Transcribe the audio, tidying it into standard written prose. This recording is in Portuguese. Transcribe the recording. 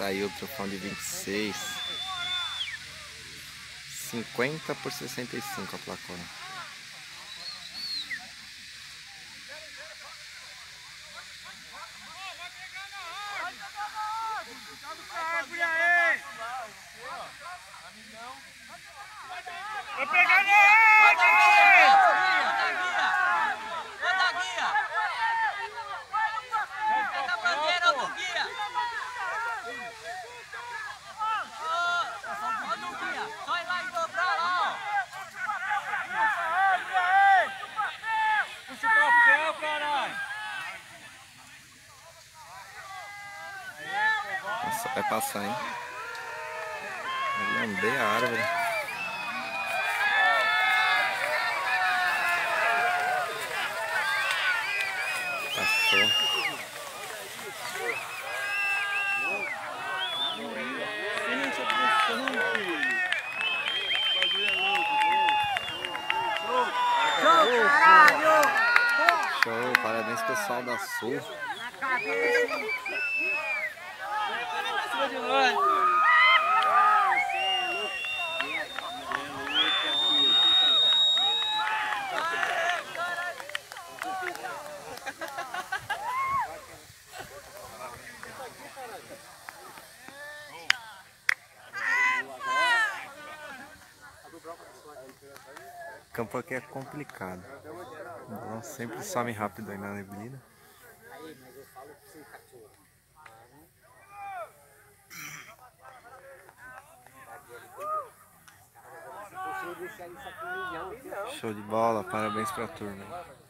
Saiu o trofão de 26. 50 por 65 a placona. Vou pegar nele! Pega a bandeira do guia! Olha o guia! Só ir lá e dobrar lá, ó! Puxa o papel, caralho! Nossa, vai passar, hein? Vai lamber a árvore. Passou. Show, caralho! Show, parabéns pessoal da Sul. Na cabeça! Cima de nós! O campo aqui é complicado. Então, sempre some rápido aí na neblina. Show de bola, parabéns pra turma.